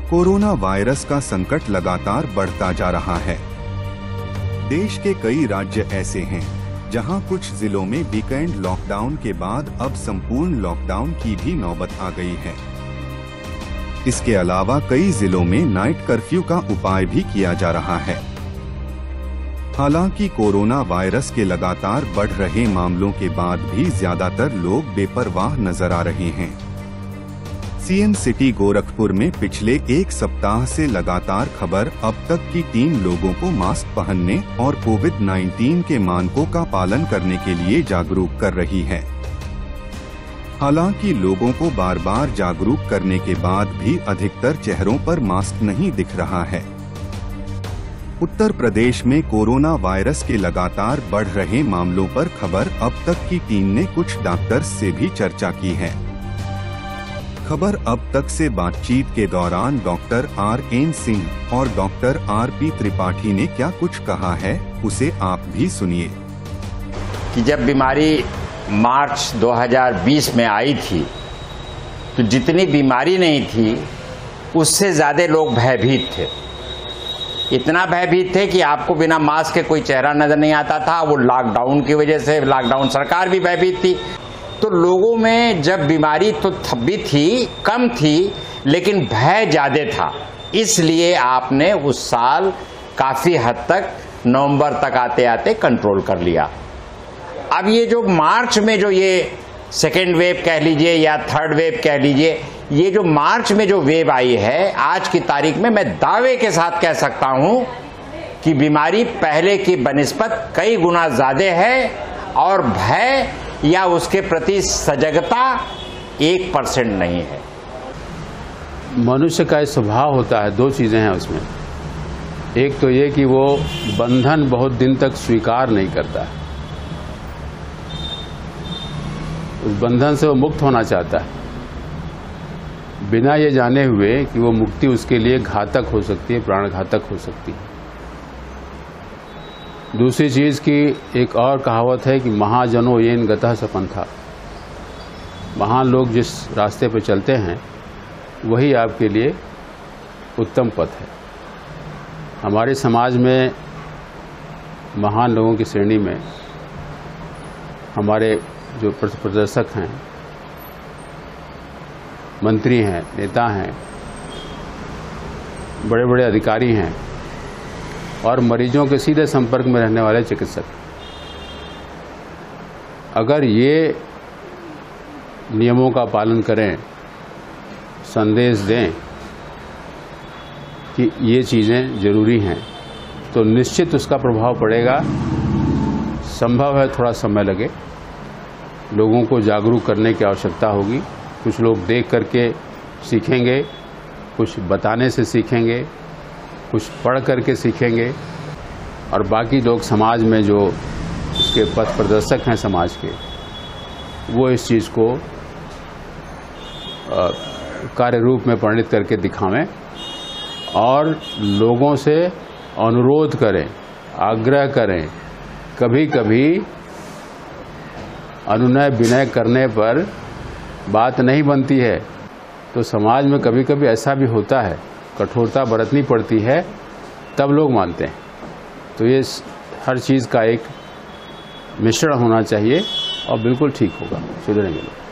Corona virus का संकट लगातार बढ़ता जा रहा है। देश के कई राज्य ऐसे हैं जहां कुछ जिलों में वीकेंड लॉकडाउन के बाद अब संपूर्ण लॉकडाउन की भी नौबत आ गई है। इसके अलावा कई जिलों में नाइट कर्फ्यू का उपाय भी किया जा रहा है। हालांकि कोरोना वायरस के लगातार बढ़ रहे मामलों के बाद भी ज्यादातर लोग बेपरवाह नजर आ रहे हैं। सीएम सिटी गोरखपुर में पिछले एक सप्ताह से लगातार खबर अब तक की 3 लोगों को मास्क पहनने और कोविड-19 के मानकों का पालन करने के लिए जागरूक कर रही है। हालांकि लोगों को बार बार जागरूक करने के बाद भी अधिकतर चेहरों पर मास्क नहीं दिख रहा है। उत्तर प्रदेश में कोरोना वायरस के लगातार बढ़ रहे मामलों पर खबर अब तक की टीम ने कुछ डॉक्टर्स से भी चर्चा की है। खबर अब तक से बातचीत के दौरान डॉक्टर आर.एन. सिंह और डॉक्टर आर.पी. त्रिपाठी ने क्या कुछ कहा है, उसे आप भी सुनिए। कि जब बीमारी मार्च 2020 में आई थी तो जितनी बीमारी नहीं थी उससे ज्यादा लोग भयभीत थे। इतना भयभीत थे कि आपको बिना मास्क के कोई चेहरा नजर नहीं आता था। वो लॉकडाउन की वजह से, लॉकडाउन सरकार भी भयभीत थी। तो लोगों में जब बीमारी तो भी थी, कम थी, लेकिन भय ज्यादा था। इसलिए आपने उस साल काफी हद तक नवंबर तक आते आते कंट्रोल कर लिया। अब ये जो मार्च में जो ये सेकेंड वेव कह लीजिए या थर्ड वेव कह लीजिए, ये जो मार्च में जो वेव आई है, आज की तारीख में मैं दावे के साथ कह सकता हूं कि बीमारी पहले की बनिस्बत कई गुना ज्यादा है और भय या उसके प्रति सजगता 1% नहीं है। मनुष्य का स्वभाव होता है, 2 चीजें हैं उसमें। एक तो ये कि वो बंधन बहुत दिन तक स्वीकार नहीं करता है, उस बंधन से वो मुक्त होना चाहता है, बिना ये जाने हुए कि वो मुक्ति उसके लिए घातक हो सकती है, प्राणघातक हो सकती है। दूसरी चीज की एक और कहावत है कि महाजनो येन गतः स पंथा। महान लोग जिस रास्ते पर चलते हैं वही आपके लिए उत्तम पथ है। हमारे समाज में महान लोगों की श्रेणी में हमारे जो प्रदर्शक हैं, मंत्री हैं, नेता हैं, बड़े बड़े अधिकारी हैं और मरीजों के सीधे संपर्क में रहने वाले चिकित्सक। अगर ये नियमों का पालन करें, संदेश दें कि ये चीज़ें जरूरी हैं, तो निश्चित उसका प्रभाव पड़ेगा। संभव है थोड़ा समय लगे, लोगों को जागरूक करने की आवश्यकता होगी। कुछ लोग देख करके सीखेंगे, कुछ बताने से सीखेंगे, कुछ पढ़ करके सीखेंगे और बाकी लोग समाज में जो उसके पथ प्रदर्शक हैं समाज के, वो इस चीज़ को कार्य रूप में परिणित करके दिखावें और लोगों से अनुरोध करें, आग्रह करें। कभी कभी अनुनय विनय करने पर बात नहीं बनती है, तो समाज में कभी कभी ऐसा भी होता है, कठोरता बरतनी पड़ती है, तब लोग मानते हैं। तो ये हर चीज़ का एक मिश्रण होना चाहिए और बिल्कुल ठीक होगा, सुधरेंगे लोग।